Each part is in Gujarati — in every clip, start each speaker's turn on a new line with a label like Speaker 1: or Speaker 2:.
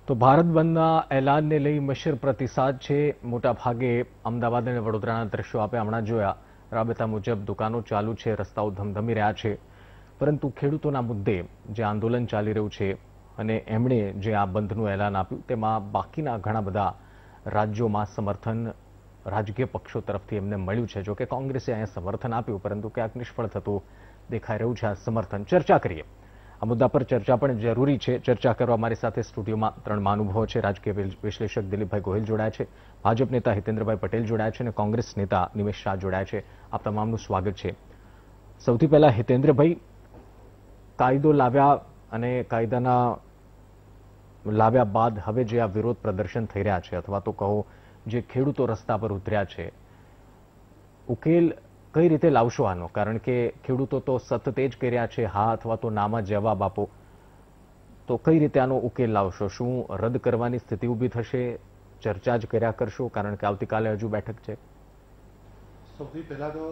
Speaker 1: તો ભારત બંધના એલાનને લઈ મિશ્ર પ્રતિસાદ છે. મોટા ભાગે અમદાવાદ અને વડોદરાના દ્રશ્યો આપણે હમણાં જોયા. રાબેતા મુજબ દુકાનો ચાલુ છે, રસ્તાઓ ધમધમી રહ્યા છે, પરંતુ ખેડૂતોના મુદ્દે જે આંદોલન ચાલી રહ્યું છે અને એમણે જે આ બંધનું એલાન આપ્યું તેમાં બાકીના ઘણા બધા રાજ્યોમાં સમર્થન રાજકીય પક્ષો તરફથી એમને મળ્યું છે. જોકે કોંગ્રેસે અહીંયા સમર્થન આપ્યું, પરંતુ ક્યાંક નિષ્ફળ થતું દેખાઈ રહ્યું છે આ સમર્થન. ચર્ચા કરીએ આ મુદ્દા પર. ચર્ચા પણ જરૂરી છે. ચર્ચા કરવા મારી સાથે સ્ટુડિયોમાં 3 મહાનુભાવો છે. રાજકીય વિશ્લેષક દિલીપભાઈ ગોહિલ જોડાયા છે, ભાજપ નેતા હિતેન્દ્રભાઈ પટેલ જોડાયા છે અને કોંગ્રેસ નેતા નિમેશ શાહ જોડાયા છે. આપ તમામનું સ્વાગત છે. સૌથી પહેલા હિતેન્દ્રભાઈ, કાયદો લાવ્યા અને કાયદાના લાવ્યા બાદ હવે જે આ વિરોધ પ્રદર્શન થઈ રહ્યા છે, અથવા તો કહો જે ખેડૂતો રસ્તા પર ઉતર્યા છે, ઉકેલ કઈ રીતે લાવશો આનો? કારણ કે ખેડૂતો તો સતત એ જ કહી રહ્યા છે, હા અથવા તો નામાં જવાબ આપો. તો કઈ રીતે આનો ઉકેલ લાવશો? શું રદ કરવાની સ્થિતિ ઊભી થશે? ચર્ચા જ કર્યા કરશો? કારણ કે આવતીકાલે હજુ બેઠક છે.
Speaker 2: સૌથી પહેલા તો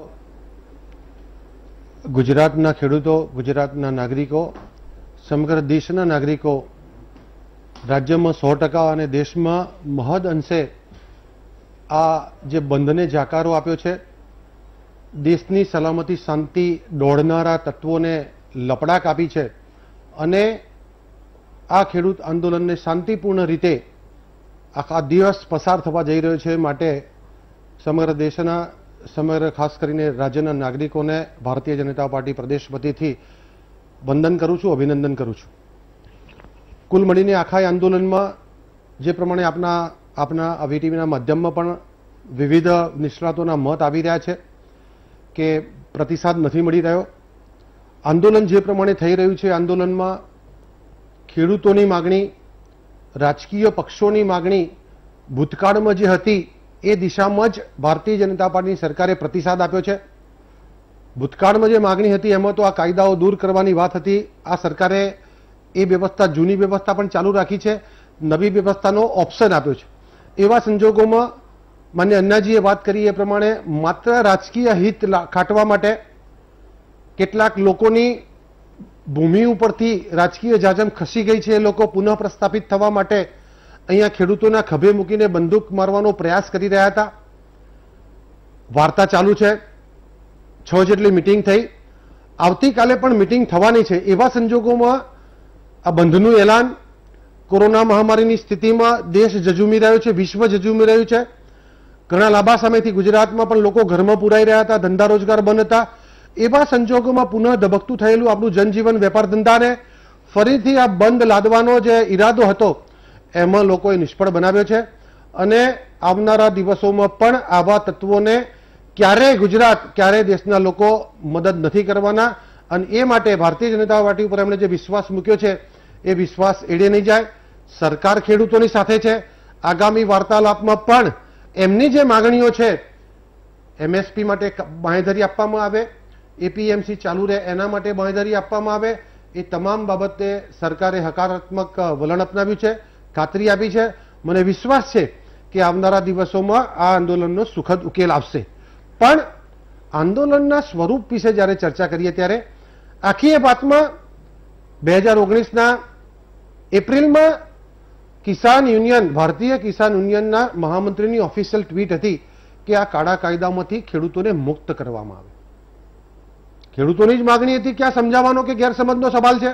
Speaker 2: ગુજરાતના ખેડૂતો, ગુજરાતના નાગરિકો, સમગ્ર દેશના નાગરિકો રાજ્યમાં 100% અને દેશમાં મહદ અંશે આ જે બંધને જાકારો આપ્યો છે, દેશની સલામતી શાંતિ દોડનારા તત્વોને લપડાક આપી છે અને આ ખેડૂત આંદોલનને શાંતિપૂર્ણ રીતે આખા દિવસ પસાર થવા જઈ રહ્યો છે. માટે સમગ્ર ખાસ કરીને રાજ્યના નાગરિકોને ભારતીય જનતા પાર્ટી પ્રદેશ વતીથી વંદન કરું છું, અભિનંદન કરું છું. કુલ મળીને આખા આંદોલનમાં જે પ્રમાણે આપના વીટીવીના માધ્યમમાં પણ વિવિધ નિષ્ણાતોના મત આવી રહ્યા છે કે પ્રતિસાદ નથી મળી રહ્યો. આંદોલન જે પ્રમાણે થઈ રહ્યું છે, આંદોલનમાં ખેડૂતોની માગણી, રાજકીય પક્ષોની માગણી ભૂતકાળમાં જે હતી એ દિશામાં જ ભારતીય જનતા પાર્ટીની સરકારે પ્રતિસાદ આપ્યો છે. ભૂતકાળમાં જે માગણી હતી એમાં તો આ કાયદાઓ દૂર કરવાની વાત હતી. આ સરકારે એ વ્યવસ્થા, જૂની વ્યવસ્થા પણ ચાલુ રાખી છે, નવી વ્યવસ્થાનો ઓપ્શન આપ્યો છે. એવા સંજોગોમાં માન્ય અન્નાજીએ વાત કરી એ પ્રમાણે માત્ર રાજકીય હિત ખાટવા માટે કેટલાક લોકોની ભૂમિ ઉપરથી રાજકીય જાજમ ખસી ગઈ છે, એ લોકો પુનઃ પ્રસ્થાપિત થવા માટે અહીંયા ખેડૂતોના ખભે મૂકીને બંદૂક મારવાનો પ્રયાસ કરી રહ્યા હતા. વાર્તા ચાલુ છે. 6 જેટલી મિટિંગ થઈ, આવતીકાલે પણ મિટિંગ થવાની છે. એવા સંજોગોમાં આ બંધનું એલાન, કોરોના મહામારીની સ્થિતિમાં દેશ ઝઝૂમી રહ્યો છે, વિશ્વ ઝઝૂમી રહ્યું છે. ઘણા લાંબા સમયથી ગુજરાતમાં પણ લોકો ઘરમાં પુરાઈ રહ્યા હતા, ધંધા રોજગાર બંધ હતા. એવા સંજોગોમાં પુનઃ ધબકતું થયેલું આપણું જનજીવન, વેપાર ધંધાને ફરીથી આ બંધ લાદવાનો જે ઈરાદો હતો એમાં લોકોએ નિષ્ફળ બનાવ્યો છે. અને આવનારા દિવસોમાં પણ આવા તત્વોને ક્યારેય ગુજરાત, ક્યારેય દેશના લોકો મદદ નથી કરવાના. અને એ માટે ભારતીય જનતા પાર્ટી ઉપર એમણે જે વિશ્વાસ મૂક્યો છે એ વિશ્વાસ એડે નહીં જાય. સરકાર ખેડૂતોની સાથે છે. આગામી વાર્તાલાપમાં પણ એમની જે માગણીઓ છે, એમએસપી માટે બાંહેધરી આપવામાં આવે, એપીએમસી ચાલુ રહે એના માટે બાંહેધરી આપવામાં આવે, એ તમામ બાબતે સરકારે હકારાત્મક વલણ અપનાવ્યું છે, ખાતરી આપી છે. મને વિશ્વાસ છે કે આવનારા દિવસોમાં આ આંદોલનનો સુખદ ઉકેલ આવશે. પણ આંદોલનના સ્વરૂપ વિશે જ્યારે ચર્ચા કરીએ ત્યારે આખી એ વાતમાં 2019ના એપ્રિલમાં કિસાન યુનિયન, ભારતીય કિસાન યુનિયનના મહામંત્રીની ઓફિશિયલ ટ્વીટ હતી કે આ કાળા કાયદામાંથી ખેડૂતોને મુક્ત કરવામાં આવે. ખેડૂતોની જ માગણી હતી. ક્યાં સમજાવવાનો કે ગેરસમજનો સવાલ છે?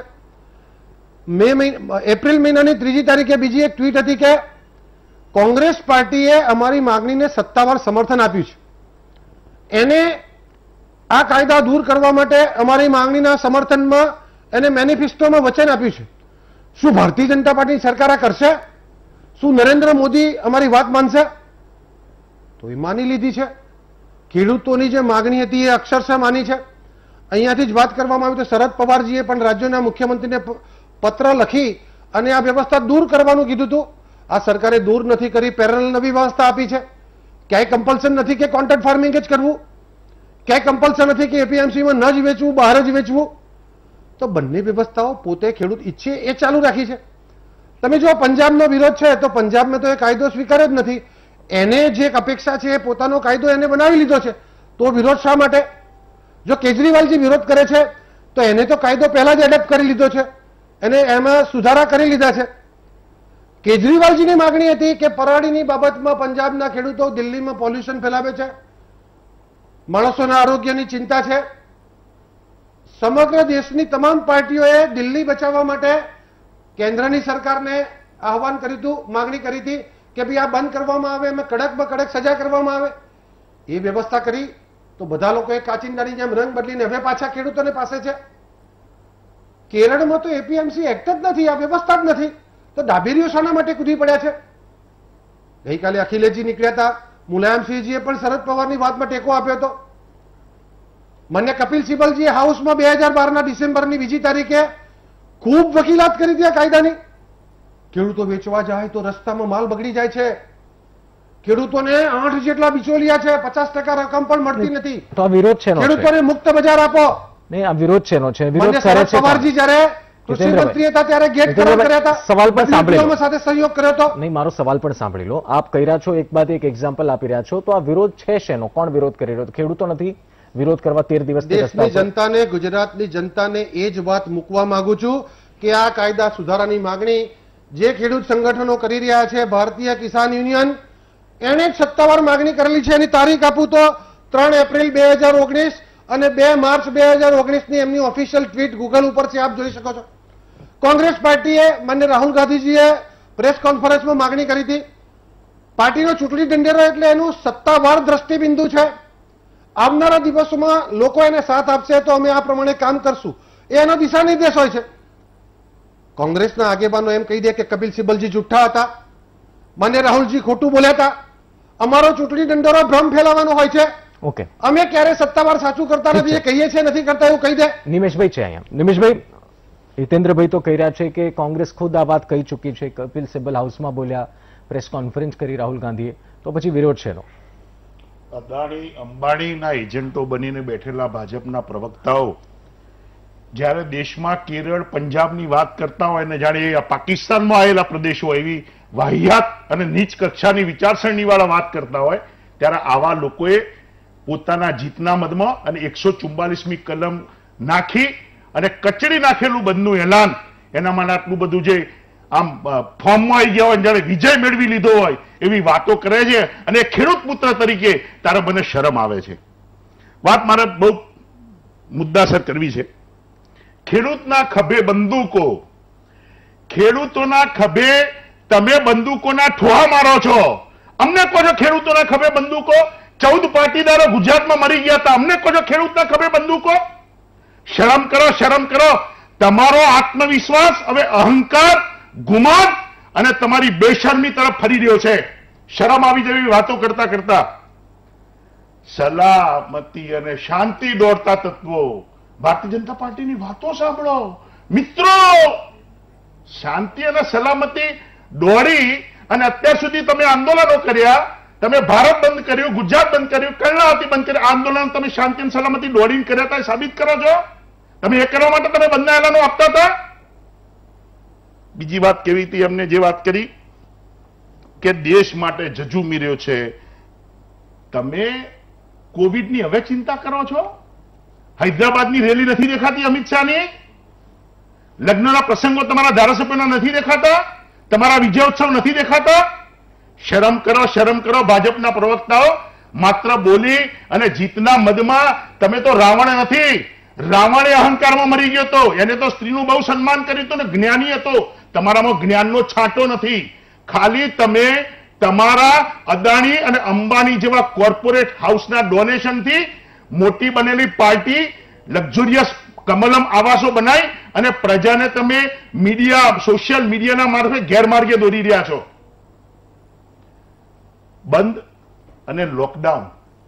Speaker 2: એપ્રિલ મહિનાની 3જી તારીખે બીજી એક ટ્વીટ હતી કે કોંગ્રેસ પાર્ટીએ અમારી માગણીને સત્તાવાર સમર્થન આપ્યું છે. એને આ કાયદા દૂર કરવા માટે અમારી માંગણીના સમર્થનમાં એને મેનિફેસ્ટોમાં વચન આપ્યું છે. શું ભારતીય જનતા પાર્ટીની સરકાર આ કરશે? શું નરેન્દ્ર મોદી અમારી વાત માનશે? તો એ માની લીધી છે. ખેડૂતોની જે માગણી હતી એ અક્ષરશઃ માની છે. અહીંયાથી જ વાત કરવામાં આવી તો શરદ પવારજીએ પણ રાજ્યોના મુખ્યમંત્રીને પત્ર લખી અને આ વ્યવસ્થા દૂર કરવાનું કીધું હતું. આ સરકારે દૂર નથી કરી, પેરેલલ નવી વ્યવસ્થા આપી છે. ક્યાંય કમ્પલ્સન નથી કે કોન્ટ્રાક્ટ ફાર્મિંગ જ કરવું, ક્યાંય કમ્પલ્સન નથી કે એપીએમસીમાં ન જ વેચવું, બહાર જ વેચવું. તો બંને વ્યવસ્થાઓ પોતે ખેડૂત ઈચ્છે એ ચાલુ રાખી છે. તમે જો પંજાબનો વિરોધ છે તો પંજાબમાં તો એ કાયદો સ્વીકાર્યો જ નથી. એને જે અપેક્ષા છે એ પોતાનો કાયદો એને બનાવી લીધો છે. તો વિરોધ શા માટે? જો કેજરીવાલજી વિરોધ કરે છે તો એને તો કાયદો પહેલા જ એડપ્ટ કરી લીધો છે, એને એમાં સુધારા કરી લીધા છે. કેજરીવાલજીની માગણી હતી કે પરાળીની બાબતમાં પંજાબના ખેડૂતો દિલ્હીમાં પોલ્યુશન ફેલાવે છે, માણસોના આરોગ્યની ચિંતા છે. સમગ્ર દેશની તમામ પાર્ટીઓએ દિલ્હી બચાવવા માટે કેન્દ્રની સરકારને આહવાન કર્યું હતું, માગણી કરી હતી કે ભાઈ આ બંધ કરવામાં આવે, એમાં કડકમાં કડક સજા કરવામાં આવે. એ વ્યવસ્થા કરી તો બધા લોકોએ કાચિંદાની જેમ રંગ બદલીને હવે પાછા ખેડૂતોને પાસે છે. કેરળમાં તો એપીએમસી એક્ટ જ નથી, આ વ્યવસ્થા જ નથી, તો ડાબેરીઓ શાના માટે કૂદી પડ્યા છે? ગઈકાલે અખિલેશજી નીકળ્યા હતા, મુલાયમસિંહજીએ પણ શરદ પવારની વાતમાં ટેકો આપ્યો હતો. મને કપિલ સિબ્બલજીએ હાઉસમાં 2012ના ડિસેમ્બરની 2જી તારીખે ખૂબ વકીલાત કરી હતી આ કાયદાની. ખેડૂતો વેચવા જાય તો રસ્તામાં માલ બગડી જાય છે, ખેડૂતોને 8 જેટલા બિચોલિયા છે, 50% રકમ પણ મળતી નથી.
Speaker 1: તો આ વિરોધ છે,
Speaker 2: ખેડૂતોને મુક્ત બજાર આપો.
Speaker 1: નહીં, આ વિરોધ છે, વિરોધ કરે છે.
Speaker 2: પવારજી જ્યારે કૃષિ મંત્રી હતા ત્યારે ગેટ ખરાબ કર્યા હતા,
Speaker 1: સવાલ પણ સાંભળી લો,
Speaker 2: સાથે સહયોગ કર્યો હતો.
Speaker 1: નહીં, મારો સવાલ પણ સાંભળી લો. આપ કહી રહ્યા છો, એક બાદ એક એક્ઝામ્પલ આપી રહ્યા છો, તો આ વિરોધ છે શેનો? કોણ વિરોધ કરી રહ્યો? ખેડૂતો નથી વિરોધ કરવા 13 દિવસથી રસ્તા
Speaker 2: દેશની જનતાને, ગુજરાતની જનતાને એ જ વાત મૂકવા માંગુ છું કે આ કાયદા સુધારાની માગણી જે ખેડૂત સંગઠનો કરી રહ્યા છે, ભારતીય કિસાન યુનિયન એને જ સત્તાવાર માગણી કરેલી છે. એની તારીખ આપું તો 3 એપ્રિલ 2019 અને 2 માર્ચ 2019ની એમની ઓફિશિયલ ટ્વીટ ગૂગલ ઉપર છે, આપ જોઈ શકો છો. કોંગ્રેસ પાર્ટીએ, માન્ય રાહુલ ગાંધીજીએ પ્રેસ કોન્ફરન્સમાં માગણી કરી હતી. પાર્ટીનો ચૂંટણી ઢંઢેરો એટલે એનું સત્તાવાર દ્રષ્ટિબિંદુ છે. આવનારા દિવસોમાં લોકો એને સાથ આપશે તો અમે આ પ્રમાણે કામ કરશું, એ એનો દિશા નિર્દેશ હોય છે. કોંગ્રેસના આગેવાનો એમ કહી દે કે કપિલ સિબ્બલજી જુઠ્ઠા હતા, માન્ય રાહુલજી ખોટું બોલ્યા હતા, અમારો ચૂંટણી ઢંઢેરો ભ્રમ ફેલાવવાનો હોય છે.
Speaker 1: ઓકે,
Speaker 2: અમે ક્યારે સત્તાવાર સાચું કરતા નથી, એ કહીએ છીએ નથી કરતા એવું કહી દે.
Speaker 1: નિમેશભાઈ છે અહીંયા. નિમેશભાઈ, હિતેન્દ્રભાઈ તો કહી રહ્યા છે કે કોંગ્રેસ ખુદ આ વાત કહી ચૂકી છે, કપિલ સિબ્બલ હાઉસમાં બોલ્યા, પ્રેસ કોન્ફરન્સ કરી રાહુલ ગાંધીએ, તો પછી વિરોધ છે.
Speaker 3: અદાણી અંબાણીના એજન્ટો બનીને બેઠેલા ભાજપના પ્રવક્તાઓ જ્યારે દેશમાં કેરળ, પંજાબની વાત કરતા હોય ને જાણે એ પાકિસ્તાનમાં આવેલા પ્રદેશો એવી વાહિયાત અને નીચ કક્ષાની વિચારસરણી વાળા વાત કરતા હોય, ત્યારે આવા લોકોએ પોતાના જીતના મદમાં અને 144મી કલમ નાખી અને કચડી નાખેલું બંધનું એલાન, એના માટે આટલું બધું જે આમ ફોર્મમાં આવી ગયા હોય, જ્યારે વિજય મેળવી લીધો હોય એવી વાતો કરે છે. અને ખેડૂત પુત્ર તરીકે તારે મને શરમ આવે છે. વાત મારે બહુ મુદ્દાસર કરવી છે. ખેડૂતના ખભે બંદૂકો, ખેડૂતોના ખભે તમે બંદૂકોના ઠોહા મારો છો. અમને કહો છો ખેડૂતોના ખભે બંદૂકો? 14 પાટીદારો ગુજરાતમાં મરી ગયા હતા, અમને કહો છો ખેડૂતના ખભે બંદૂકો? શરમ કરો, શરમ કરો. તમારો આત્મવિશ્વાસ હવે અહંકાર, ગુમાન અને તમારી બેશરમી તરફ ફરી રહ્યો છે. શરમ આવી જેવી વાતો કરતા કરતા સલામતી અને શાંતિ દોડતા તત્વો, ભારતીય જનતા પાર્ટીની વાતો સાંભળો મિત્રો. શાંતિ અને સલામતી દોડી અને અત્યાર સુધી તમે આંદોલનો કર્યા, તમે ભારત બંધ કર્યું, ગુજરાત બંધ કર્યું, કર્ણાવતી બંધ કર્યું, આંદોલન તમે શાંતિ અને સલામતી દોડીને કર્યા હતા, સાબિત કરો છો. તમે એ કરવા માટે તમે બંધના એલાનો આપતા હતા. બીજી વાત કેવી હતી, અમને જે વાત કરી કે દેશ માટે જજુમી રહ્યો છે, તમે કોવિડની હવે ચિંતા કરો છો? હૈદરાબાદની રેલી નથી દેખાતી અમિત શાહની? લગ્નના પ્રસંગો તમારા ધારાસભ્યોના નથી દેખાતા? તમારા વિજયોત્સવ નથી દેખાતા? શરમ કરો, શરમ કરો. ભાજપના પ્રવક્તાઓ માત્ર બોલી અને જીતના મદમાં, તમે તો રાવણ નથી, રાવણે અહંકારમાં મરી ગયો હતો, એને તો સ્ત્રીનું બહુ સન્માન કર્યું હતું ને જ્ઞાની હતો. તમારામાં જ્ઞાનનો છાંટો નથી. ખાલી તમે તમારા અદાણી અને અંબાણી જેવા કોર્પોરેટ હાઉસના ડોનેશનથી મોટી બનેલી પાર્ટી લક્ઝુરિયસ કમલમ આવાસો બનાવી અને પ્રજાને તમે મીડિયા, સોશિયલ મીડિયાના મારફતે ગેરમાર્ગે દોરી રહ્યા છો. બંધ અને લોકડાઉન,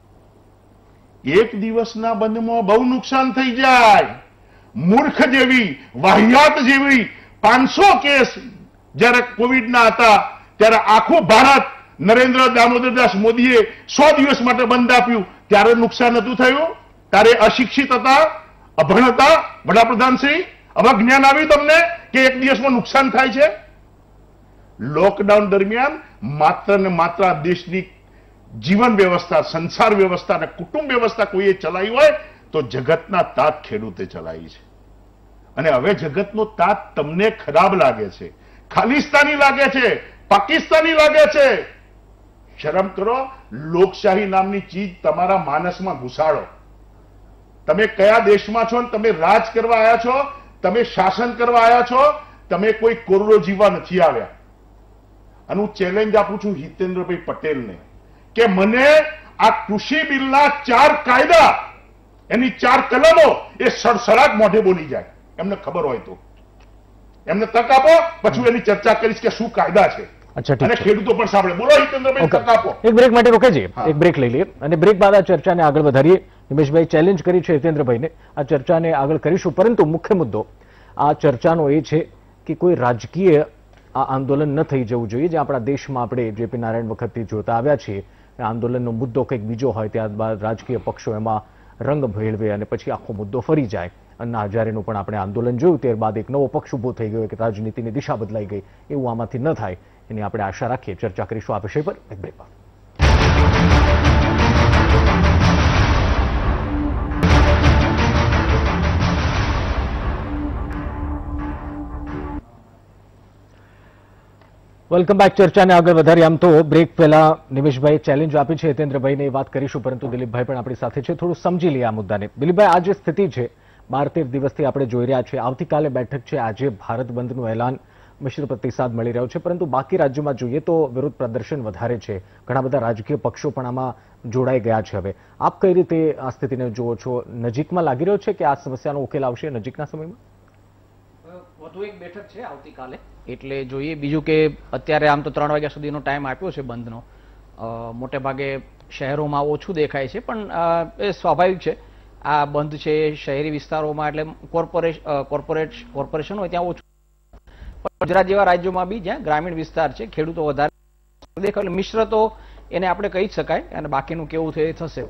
Speaker 3: એક દિવસના બંધમાં બહુ નુકસાન થઈ જાય. મૂર્ખ જેવી, વાહિયાત જેવી 500 કેસ જ્યારે કોવિડના હતા ત્યારે આખું ભારત નરેન્દ્ર દામોદરદાસ મોદીએ 100 દિવસ માટે બંધ આપ્યું, ત્યારે નુકસાન નતું થયું? ત્યારે અશિક્ષિત હતા, અભણ હતા વડાપ્રધાન શ્રી? હવે જ્ઞાન આવ્યું તમને કે એક દિવસમાં નુકસાન થાય છે? લોકડાઉન દરમિયાન માત્ર ને માત્ર દેશની જીવન વ્યવસ્થા, સંસાર વ્યવસ્થા અને કુટુંબ વ્યવસ્થા કોઈએ ચલાવી હોય તો જગતના તાત ખેડૂતે ચલાવી છે. અને હવે જગતનો તાત તમને ખરાબ લાગે છે, ખાલિસ્તાની લાગે છે, પાકિસ્તાની લાગે છે. શરમ કરો. લોકશાહી નામની ચીજ તમારા માનસમાં ઘુસાડો. તમે કયા દેશમાં છો ને તમે રાજ કરવા આવ્યા છો, તમે શાસન કરવા આવ્યા છો, તમે કોઈ કોરોડો જીવવા નથી આવ્યા. અને હું ચેલેન્જ આપું છું હિતેન્દ્રભાઈ પટેલને કે મને આ કૃષિ બિલના 4 કાયદા, એની 4 કલમો એ સડસડાટ મોઢે બોલી જાય. એમને ખબર હોય તો એમને તક આપો, પછી એની ચર્ચા કરીશ કે શું કાયદા છે. અને ખેડૂતો પણ સાંભળે. બોલો હિતેન્દ્રભાઈ, તક આપો.
Speaker 1: એક બ્રેક માટે રોકેજી, એક બ્રેક લઈ લઈએ અને બ્રેક બાદ આ ચર્ચાને આગળ વધારીએ. નિમેશભાઈ ચેલેન્જ કરી છે હિતેન્દ્રભાઈને, આ ચર્ચાને આગળ કરીશું. પરંતુ મુખ્ય મુદ્દો આ ચર્ચાનો એ છે કે કોઈ રાજકીય આ આંદોલન ન થઈ જવું જોઈએ. જે આપણા દેશમાં આપણે જેપી નારાયણ વખતથી જોતા આવ્યા છીએ, આંદોલનનો મુદ્દો કંઈક બીજો હોય, ત્યારબાદ રાજકીય પક્ષો એમાં રંગ ભેળવે અને પછી આખો મુદ્દો ફરી જાય. અન્ના હજારેનું પણ આપણે આંદોલન જોયું, ત્યારબાદ એક નવો પક્ષ ઉભો થઈ ગયો કે રાજનીતિની દિશા બદલાઈ ગઈ. એવું આમાંથી ન થાય એની આપણે આશા રાખીએ. ચર્ચા કરીશું આ વિષય પર એક બ્રેક બાદ. Welcome back. ચર્ચાને આગળ વધારી. આમ તો બ્રેક પહેલા નિમેશભાઈ ચેલેન્જ આપી છે હિતેન્દ્રભાઈને, એ વાત કરીશું, પરંતુ દિલીપભાઈ પણ આપણી સાથે છે. થોડું સમજી લઈએ આ મુદ્દાને. દિલીપભાઈ, આ જે સ્થિતિ છે 12-13 દિવસથી આપણે જોઈ રહ્યા છીએ, આવતીકાલે બેઠક છે, આજે ભારત બંધનું એલાન, મિશ્ર પ્રતિસાદ મળી રહ્યો છે, પરંતુ બાકી રાજ્યોમાં જોઈએ તો વિરોધ પ્રદર્શન વધારે છે. ઘણા બધા રાજકીય પક્ષો પણ આમાં જોડાઈ ગયા છે. હવે આપ કઈ રીતે આ સ્થિતિને જુઓ છો? નજીકમાં લાગી રહ્યો છે કે આ સમસ્યાનો ઉકેલ આવશે નજીકના સમયમાં?
Speaker 4: વધુ એક બેઠક છે આવતીકાલે, એટલે જોઈએ. બીજું કે અત્યારે આમ તો 3 વાગ્યા સુધીનો ટાઈમ આપ્યો છે બંધનો. મોટે ભાગે શહેરોમાં ઓછું દેખાય છે, પણ એ સ્વાભાવિક છે. આ બંધ છે શહેરી વિસ્તારોમાં, એટલે કોર્પોરેશન હોય ત્યાં ઓછું. પણ ગુજરાત જેવા રાજ્યોમાં બી જ્યાં ગ્રામીણ વિસ્તાર છે, ખેડૂતો વધારે દેખાય, એટલે મિશ્ર તો એને આપણે કહી જ શકાય. અને બાકીનું કેવું થયું એ થશે.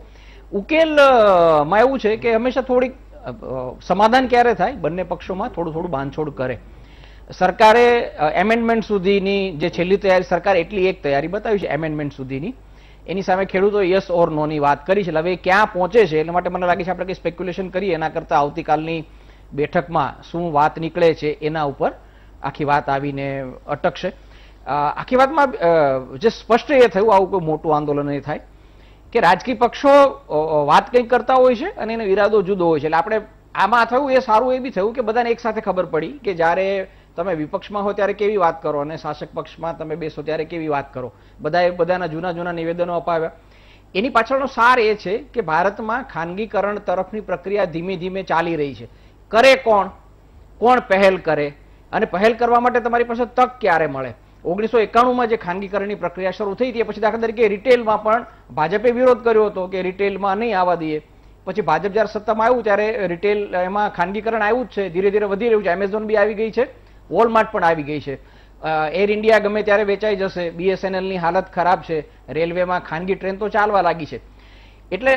Speaker 4: ઉકેલમાં એવું છે કે હંમેશા થોડીક સમાધાન ક્યારે થાય, બંને પક્ષોમાં થોડું થોડું બાંધછોડ કરે. સરકારે એમેન્ડમેન્ટ સુધીની જે છેલ્લી તૈયારી, સરકારે એટલી એક તૈયારી બતાવી છે એમેન્ડમેન્ટ સુધીની, એની સામે ખેડૂતો યસ ઓર નો ની વાત કરી છે. હવે ક્યાં પહોંચે છે એટલે માટે મને લાગે છે આપણે કંઈ સ્પેક્યુલેશન કરીએ એના કરતાં આવતીકાલની બેઠકમાં શું વાત નીકળે છે એના ઉપર આખી વાત આવીને અટકશે. આખી વાતમાં જે સ્પષ્ટ એ થયું, આવું કોઈ મોટું આંદોલન એ થાય કે રાજકીય પક્ષો વાત કંઈક કરતા હોય છે અને એનો ઈરાદો જુદો હોય છે. એટલે આપણે આમાં થયું એ સારું એ બી થયું કે બધાને એક સાથે ખબર પડી કે જ્યારે તમે વિપક્ષમાં હો ત્યારે કેવી વાત કરો અને શાસક પક્ષમાં તમે બેસો ત્યારે કેવી વાત કરો. બધાએ બધાના જૂના નિવેદનો અપાવ્યા. એની પાછળનો સાર એ છે કે ભારતમાં ખાનગીકરણ તરફની પ્રક્રિયા ધીમે ધીમે ચાલી રહી છે. કરે કોણ પહેલ કરે, અને પહેલ કરવા માટે તમારી પાસે તક ક્યારે મળે. 1991માં જે ખાનગીકરણની પ્રક્રિયા શરૂ થઈ હતી પછી દાખલા તરીકે રિટેલમાં પણ ભાજપે વિરોધ કર્યો હતો કે રિટેલમાં નહીં આવવા દઈએ. પછી ભાજપ જ્યારે સત્તામાં આવ્યું ત્યારે રિટેલ એમાં ખાનગીકરણ આવ્યું જ છે, ધીરે ધીરે વધી રહ્યું છે. એમેઝોન બી આવી ગઈ છે, વોલમાર્ટ પણ આવી ગઈ છે. એર ઇન્ડિયા ગમે ત્યારે વેચાઈ જશે. BSNLની હાલત ખરાબ છે. રેલવેમાં ખાનગી ટ્રેન તો ચાલવા લાગી છે. એટલે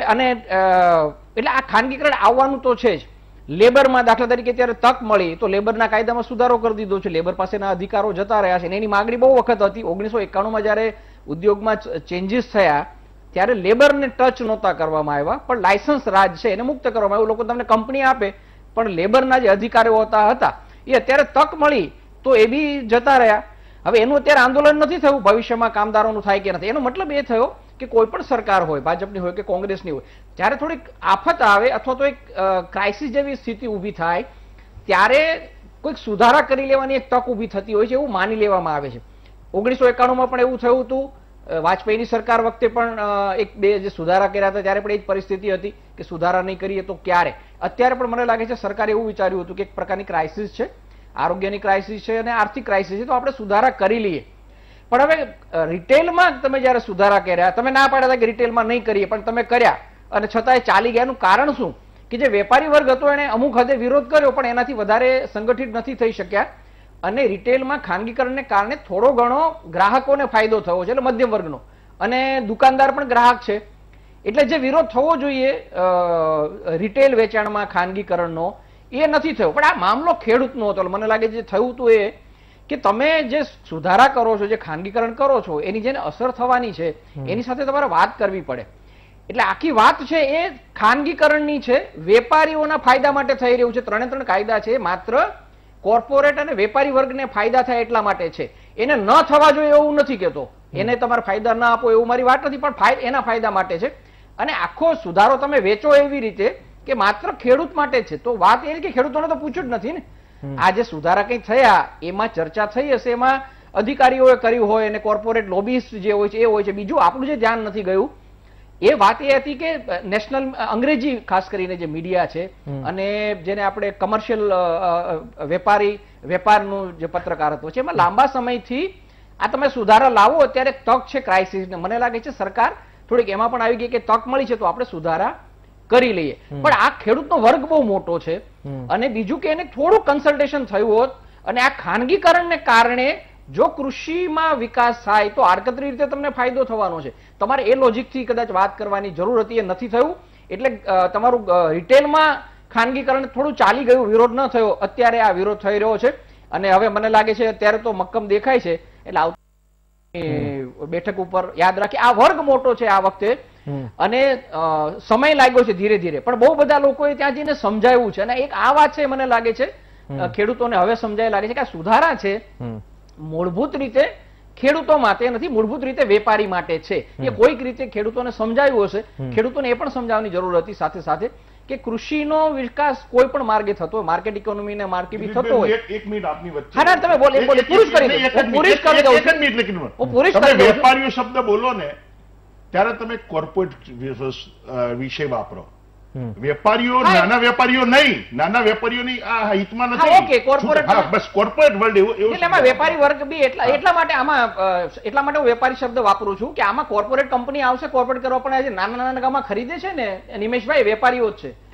Speaker 4: આ ખાનગીકરણ આવવાનું તો છે જ. લેબરમાં દાખલા તરીકે ત્યારે તક મળી તો લેબરના કાયદામાં સુધારો કરી દીધો છે. લેબર પાસેના અધિકારો જતા રહ્યા છે. એની માંગણી બહુ વખત હતી. 1991માં જ્યારે ઉદ્યોગમાં ચેન્જીસ થયા ત્યારે લેબરને ટચ નહોતા કરવામાં આવ્યા, પણ લાયસન્સ રાજ છે એને મુક્ત કરવામાં આવ્યું. લોકો તમને કંપની આપે, પણ લેબરના જે અધિકારો હતા એ અત્યારે તક મળી તો એ બી જતા રહ્યા. હવે એનું અત્યારે આંદોલન નથી થયું ભવિષ્યમાં કામદારોનું થાય કે નથી. એનો મતલબ એ થયો કે કોઈ પણ સરકાર હોય, ભાજપની હોય કે કોંગ્રેસની હોય, જ્યારે થોડીક આફત આવે અથવા તો એક ક્રાઇસિસ જેવી સ્થિતિ ઊભી થાય ત્યારે કોઈક સુધારા કરી લેવાની એક તક ઊભી થતી હોય છે એવું માની લેવામાં આવે છે. 1991માં પણ એવું થયું હતું. વાજપેયીની સરકાર વખતે પણ એક બે જે સુધારા કર્યા હતા ત્યારે પણ એ જ પરિસ્થિતિ હતી કે સુધારા નહીં કરીએ તો ક્યારે. અત્યારે પણ મને લાગે છે સરકારે એવું વિચાર્યું હતું કે એક પ્રકારની ક્રાઇસિસ છે, આરોગ્યની ક્રાઇસિસ છે અને આર્થિક ક્રાઇસિસ છે, તો આપણે સુધારા કરી લઈએ. પણ હવે રિટેલમાં તમે જ્યારે સુધારા કર્યા, તમે ના પાડ્યા હતા કે રિટેલમાં નહીં કરીએ, પણ તમે કર્યા અને છતાંય ચાલી ગયાનું કારણ શું? કે જે વેપારી વર્ગ હતો એને અમુક હદે વિરોધ કર્યો પણ એનાથી વધારે સંગઠિત નથી થઈ શક્યા. અને રિટેલમાં ખાનગીકરણને કારણે થોડો ઘણો ગ્રાહકોને ફાયદો થયો છે, એટલે મધ્યમ વર્ગનો, અને દુકાનદાર પણ ગ્રાહક છે. એટલે જે વિરોધ થવો જોઈએ રિટેલ વેચાણમાં ખાનગીકરણનો એ નથી થયો. પણ આ મામલો ખેડૂતનો હતો. મને લાગે છે જે થયું હતું એ કે તમે જે સુધારા કરો છો, જે ખાનગીકરણ કરો છો, એની જેને અસર થવાની છે એની સાથે તમારે વાત કરવી પડે. એટલે આખી વાત છે એ ખાનગીકરણની છે, વેપારીઓના ફાયદા માટે થઈ રહ્યું છે. 3 કાયદા છે માત્ર કોર્પોરેટ અને વેપારી વર્ગને ફાયદા થાય એટલા માટે છે. એને ન થવા જોઈએ એવું નથી કહેતો, એને તમારે ફાયદા ના આપો એવું મારી વાત નથી, પણ એના ફાયદા માટે છે. અને આખો સુધારો તમે વેચો એવી રીતે કે માત્ર ખેડૂત માટે છે, તો વાત એ કે ખેડૂતોને તો પૂછ્યું જ નથી ને. આ જે સુધારા કંઈ થયા એમાં ચર્ચા થઈ હશે, એમાં અધિકારીઓએ કર્યું હોય અને કોર્પોરેટ લોબિસ્ટ જે હોય છે એ હોય છે. બીજું આપણું જે ધ્યાન નથી ગયું એ વાત એ હતી કે નેશનલ અંગ્રેજી ખાસ કરીને જે મીડિયા છે અને જેને આપણે કમર્શિયલ વેપારનું જે પત્રકારત્વ છે એમાં લાંબા સમયથી આ તમે સુધારા લાવો અત્યારે તક છે ક્રાઇસિસને. મને લાગે છે સરકાર થોડીક એમાં પણ આવી ગઈ કે તક મળી છે તો આપણે સુધારા કરી લઈએ. પણ આ ખેડૂતનો વર્ગ બહુ મોટો છે અને બીજું કે એને થોડું કન્સલ્ટેશન થયું હોત અને આ ખાનગીકરણને કારણે જો કૃષિમાં વિકાસ થાય તો આડકતરી રીતે તમને ફાયદો થવાનો છે. તમારે એ લોજિકથી કદાચ વાત કરવાની જરૂર હતી, એ નથી થયું. એટલે તમારું રિટેલમાં ખાનગીકરણ થોડું ચાલી ગયું, વિરોધ ન થયો. અત્યારે આ વિરોધ થઈ રહ્યો છે અને હવે મને લાગે છે અત્યારે તો મક્કમ દેખાય છે. એટલે આવતી બેઠક ઉપર યાદ રાખી આ વર્ગ મોટો છે આ વખતે અને સમય લાગ્યો છે ધીરે ધીરે, પણ બહુ બધા લોકોએ ત્યાં જઈને સમજાવ્યું છે. અને એક આ વાત છે મને લાગે છે ખેડૂતોને હવે સમજાય લાગે છે કે આ સુધારા છે મૂળભૂત રીતે ખેડૂતો માટે નથી, મૂળભૂત રીતે વેપારી માટે છે. એ કોઈક રીતે ખેડૂતોને સમજાવ્યું હશે. ખેડૂતોને એ પણ સમજાવવાની જરૂર હતી સાથે સાથે કે કૃષિનો વિકાસ કોઈ પણ માર્ગે થતો હોય, માર્કેટ ઇકોનોમીને માર્કે બી થતો હોય.
Speaker 3: એક મિનિટ આપની વચ્ચે
Speaker 4: હા તમે બોલે પૂરું કરી દો, પૂરી જ કરી દઉં છું.
Speaker 3: વેપારીઓ શબ્દ બોલો ને ત્યારે તમે કોર્પોરેટ વિશે વાપરો. વેપારીઓ નાના વેપારીઓ નહીં, નાના વેપારીઓની આ હિતમાં નથી.
Speaker 4: ઓકે, કોર્પોરેટ
Speaker 3: બસ કોર્પોરેટ વર્લ્ડ એવું
Speaker 4: એટલે એમાં વેપારી વર્ગ બી એટલા માટે આમાં એટલા માટે હું વેપારી શબ્દ વાપરું છું કે આમાં કોર્પોરેટ કંપની આવશે, કોર્પોરેટ કરવા પણ નાના નાના ગામમાં ખરીદે છે ને નિમેશભાઈ વેપારીઓ જ છે.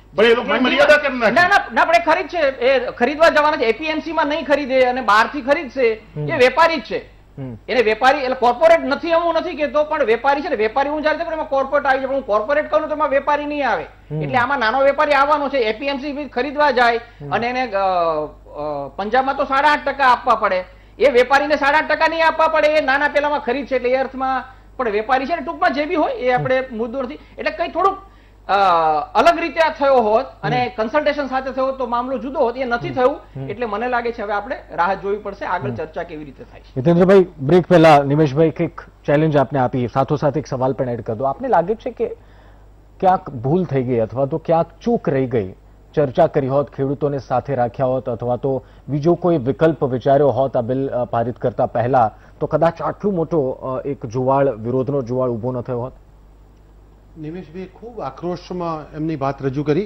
Speaker 4: ના પણ એ ખરીદ છે, એ ખરીદવા જવાના છે. એપીએમસી માં નહીં ખરીદે અને બહારથી ખરીદશે એ વેપારી જ છે. એને વેપારી એટલે કોર્પોરેટ નથી એવું નથી કેતો, પણ વેપારી છે ને. વેપારી હું જયારે એમાં કોર્પોરેટ આવી જાય, હું કોર્પોરેટ કરું તો એમાં વેપારી નહીં આવે. એટલે આમાં નાનો વેપારી આવવાનો છે, એપીએમસી ખરીદવા જાય અને એને પંજાબમાં તો 8.5% આપવા પડે, એ વેપારીને 8.5% નહીં આપવા પડે, એ નાના પેલામાં ખરીદ છે. એટલે એ અર્થમાં પણ વેપારી છે ને. ટૂંકમાં જે બી હોય એ આપણે મુદ્દો નથી. એટલે કઈ થોડુંક અલગ રીતે આ થયો હોત અને કન્સલ્ટેશન સાથે થયો તો મામલો જુદો હોત. એ નથી થયું એટલે મને લાગે છે હવે આપણે રાહ જોવી પડશે આગળ ચર્ચા કેવી રીતે થાય છે.
Speaker 1: હિતેન્દ્રભાઈ, બ્રેક પહેલા નિમેશભાઈ કંઈક ચેલેન્જ આપને આપી, સાથોસાથ એક સવાલ પણ એડ કરી દો. આપને લાગે છે કે ક્યાંક ભૂલ થઈ ગઈ અથવા તો ક્યાંક ચૂક રહી ગઈ? ચર્ચા કરી હોત, ખેડૂતોને સાથે રાખ્યા હોત અથવા તો બીજો કોઈ વિકલ્પ વિચાર્યો હોત આ બિલ પારિત કરતા પહેલા, તો કદાચ આટલું મોટો એક જુવાળ, વિરોધનો જુવાળ ઉભો ન થયો હોત?
Speaker 2: નિમેશભાઈ ખૂબ આક્રોશમાં એમની વાત રજૂ કરી.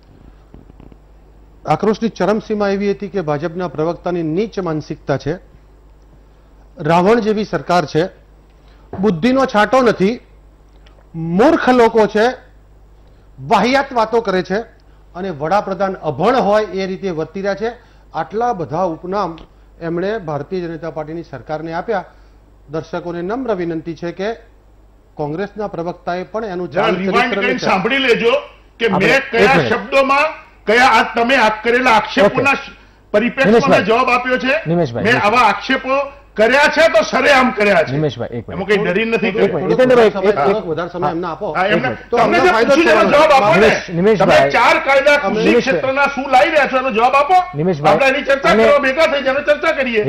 Speaker 2: આક્રોશની ચરમસીમા એવી હતી કે ભાજપના પ્રવક્તાની નીચ માનસિકતા છે. રાવણ જેવી સરકાર છે, બુદ્ધિનો છાંટો નથી, મૂર્ખ લોકો છે, વાહિયાત વાતો કરે છે અને વડાપ્રધાન અભણ હોય એ રીતે વર્તી રહ્યા છે. આટલા બધા ઉપનામ એમણે ભારતીય જનતા પાર્ટીની સરકારને આપ્યા. દર્શકોને નમ્ર વિનંતી છે કે કોંગ્રેસના પ્રવક્તાએ પણ એનું
Speaker 3: સાંભળી લેજો કે મેં કયા શબ્દોમાં કયા તમે કરેલા આક્ષેપોના પરિપ્રેક્ષમાં જવાબ આપ્યો છે. મેં આવા આક્ષેપો કર્યા છે તો સરેઆમ કર્યા છે.
Speaker 1: નિમેશભાઈ, એક
Speaker 3: એમાં કઈ ડરી નથી.
Speaker 2: વધારે સમય એમને આપો
Speaker 3: તો અમને જવાબ આપો ને. તમે 4 કાયદા કૃષિ ક્ષેત્રના શું લાવી રહ્યા છો એનો જવાબ આપો. આપણે એની ચર્ચા કરવા ભેગા થઈ જાય, ચર્ચા કરીએ.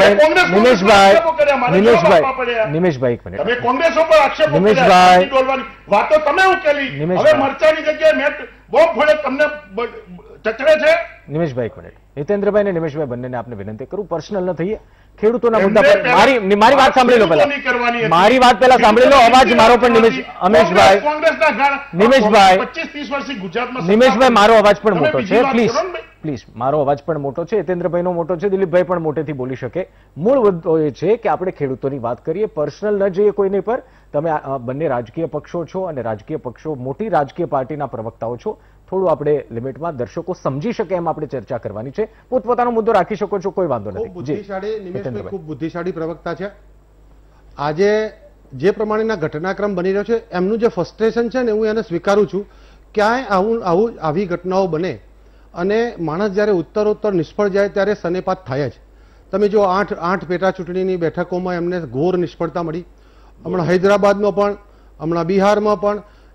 Speaker 1: નિમેશભાઈ, એક મિનિટ.
Speaker 3: તમે કોંગ્રેસ ઉપર આક્ષેપો કર્યા, વાતો તમે ઉકેલી. હવે મરચાની જગ્યાએ બોમ્બ ફોડે તમને ચચરે છે.
Speaker 1: નિમેશભાઈ, એક મિનિટ. હિતેન્દ્રભાઈ અને નિમેશભાઈ બંનેને આપને વિનંતી કરું, પર્સનલ ન થઈએ. ખેડૂતોના મુદ્દા પર મારી વાત સાંભળી લો પહેલા. મારી વાત પહેલા સાંભળી લો. અવાજ મારો પણ નિમેશભાઈ,
Speaker 3: 25-30 વર્ષથી ગુજરાતમાં
Speaker 1: નિમેશભાઈ, મારો અવાજ પણ મોટો છે. પ્લીઝ મારો અવાજ પણ મોટો છે, હિતેન્દ્રભાઈનો મોટો છે, દિલીપભાઈ પણ મોટેથી બોલી શકે. મૂળ મુદ્દો એ છે કે આપણે ખેડૂતોની વાત કરીએ, પર્સનલ ન જઈએ કોઈની પર. તમે બંને રાજકીય પક્ષો છો અને રાજકીય પક્ષો મોટી રાજકીય પાર્ટીના પ્રવક્તાઓ છો. થોડું આપણે લિમિટમાં દર્શકો સમજી શકે એમ આપણે ચર્ચા કરવાની છે. પોતપોતાનો મુદ્દો રાખી શકો છો, કોઈ વાંધો નથી.
Speaker 2: બુદ્ધિશાળી નિમેશભાઈ ખૂબ બુદ્ધિશાળી પ્રવક્તા છે. આજે જે પ્રમાણેના ઘટનાક્રમ બની રહ્યો છે એમનું જે ફ્રસ્ટ્રેશન છે ને હું એને સ્વીકારું છું. ક્યાંય આવી ઘટનાઓ બને અને માણસ જ્યારે ઉત્તરોત્તર નિષ્ફળ જાય ત્યારે સનેપાત થાય જ. તમે જો 8 પેટા ચૂંટણીની બેઠકોમાં એમને ઘોર નિષ્ફળતા મળી. હમણાં હૈદરાબાદમાં પણ, હમણાં બિહારમાં પણ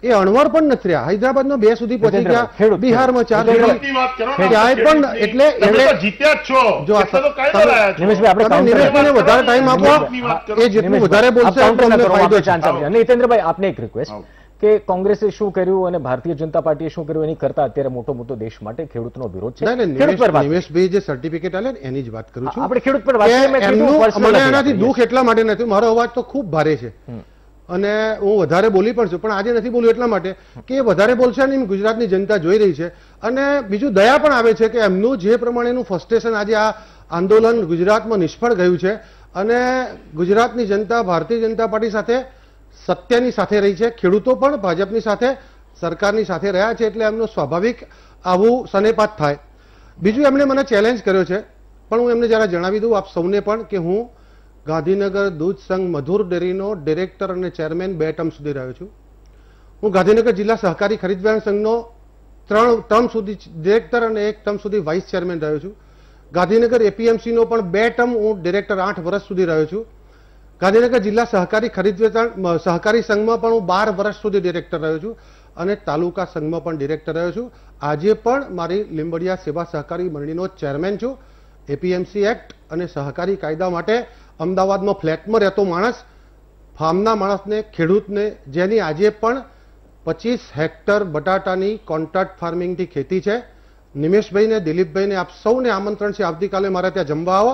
Speaker 2: એ અણવર પણ નથી રહ્યા. હૈદરાબાદમાં 2 સુધી પહોંચી ગયા, બિહારમાં 4
Speaker 3: ખેડૂતની વાત કરો ને,
Speaker 2: ક્યાંય પણ એટલે
Speaker 3: તમે તો જીત્યા જ છો,
Speaker 2: જો આ
Speaker 3: એટલે તો કાયદો લાયા છો.
Speaker 1: નિમેશભાઈ, આપણે
Speaker 2: નિમેશભાઈને વધારે ટાઈમ આપો, એ જેટલું વધારે બોલશે એટલું અમને ફાયદો છે.
Speaker 1: અને હિતેન્દ્રભાઈ, આપને એક રિક્વેસ્ટ કે કોંગ્રેસે શું કર્યું અને ભારતીય જનતા પાર્ટીએ શું કર્યું એની કરતા અત્યારે મોટો દેશ માટે ખેડૂતનો વિરોધ છે.
Speaker 2: નિમેશભાઈ જે સર્ટિફિકેટ આલે એની જ વાત કરું છું.
Speaker 1: આપણે ખેડૂત પર વાત
Speaker 2: મને એનાથી દુઃખ એટલા માટે નથી, મારો અવાજ તો ખૂબ ભારે છે અને હું વધારે બોલી પણ છું, પણ આજે નથી બોલ્યું એટલા માટે કે એ વધારે બોલશે અને ગુજરાતની જનતા જોઈ રહી છે. અને બીજું દયા પણ આવે છે કે એમનું જે પ્રમાણેનું ફ્રસ્ટ્રેશન આજે આ આંદોલન ગુજરાતમાં નિષ્ફળ ગયું છે અને ગુજરાતની જનતા ભારતીય જનતા પાર્ટી સાથે સત્યની સાથે રહી છે, ખેડૂતો પણ ભાજપની સાથે સરકારની સાથે રહ્યા છે, એટલે એમનો સ્વાભાવિક આવું સનેપાત થાય. બીજું એમણે મને ચેલેન્જ કર્યો છે, પણ હું એમને જરા જણાવી દઉં આપ સૌને પણ કે હું ગાંધીનગર દૂધ સંઘ મધુર ડેરીનો ડિરેક્ટર અને ચેરમેન 2 ટર્મ સુધી રહ્યો છું. હું ગાંધીનગર જિલ્લા સહકારી ખરીદ વેચાણ સંઘનો 3 ટર્મ સુધી ડિરેક્ટર અને 1 ટર્મ સુધી વાઇસ ચેરમેન રહ્યો છું. ગાંધીનગર એપીએમસીનો પણ 2 ટર્મ હું ડિરેક્ટર 8 વર્ષ સુધી રહ્યો છું. ગાંધીનગર જિલ્લા સહકારી ખરીદ વેચાણ સહકારી સંઘમાં પણ હું 12 વર્ષ સુધી ડિરેક્ટર રહ્યો છું અને તાલુકા સંઘમાં પણ ડિરેક્ટર રહ્યો છું. આજે પણ મારી લીંબડિયા સેવા સહકારી મંડળીનો ચેરમેન છું. એપીએમસી એક્ટ અને સહકારી કાયદા માટે અમદાવાદમાં ફ્લેટમાં રહેતો માણસ, ફાર્મના માણસને, ખેડૂતને જેની આજે પણ 25 હેક્ટર બટાટાની કોન્ટ્રાક્ટ ફાર્મિંગથી ખેતી છે, નિમેશભાઈને, દિલીપભાઈને આપ સૌને આમંત્રણ છે. આવતીકાલે મારા ત્યાં જમવા આવો.